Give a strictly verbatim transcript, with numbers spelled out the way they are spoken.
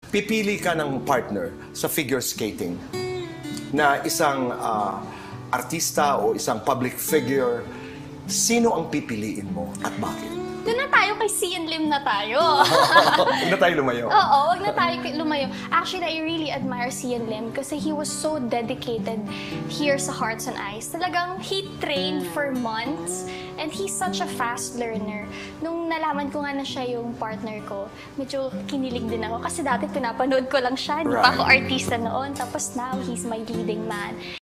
pipili ka ng partner sa figure skating na isang uh, artista o isang public figure, sino ang pipiliin mo at bakit? Doon na tayo kay Xian Lim na tayo. Huwag na tayo lumayo. Oo, wag na tayo lumayo. Actually, I really admire Xian Lim kasi he was so dedicated here sa Hearts and Eyes. Talagang he trained for months and he's such a fast learner. Nung nalaman ko nga na siya yung partner ko, medyo kinilig din ako kasi dati pinapanood ko lang siya. Hindi pa ako artista noon. Tapos now, he's my leading man.